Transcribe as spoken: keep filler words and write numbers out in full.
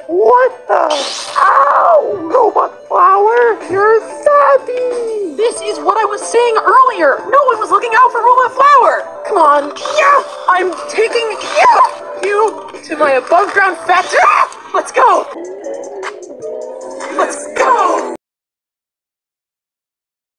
What the? Ow! Robot Flower, you're savvy! This is what I was saying earlier! No one was looking out for Robot Flower! Come on, yeah! I'm taking yeah, you to my above-ground factory! Let's go!